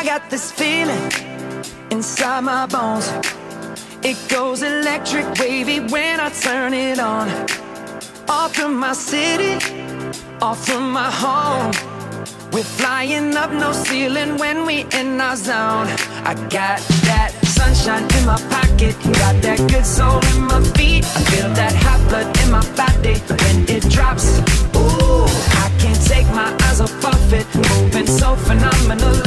got this feeling inside my bones. It goes electric wavy when I turn it on. Off from my city, off from my home. We're flying up, no ceiling when we in our zone. I got that sunshine in my pocket, got that good soul in my feet. I feel that hot blood in my body when it drops. Ooh, I can't take my eyes off of it, moving so phenomenally.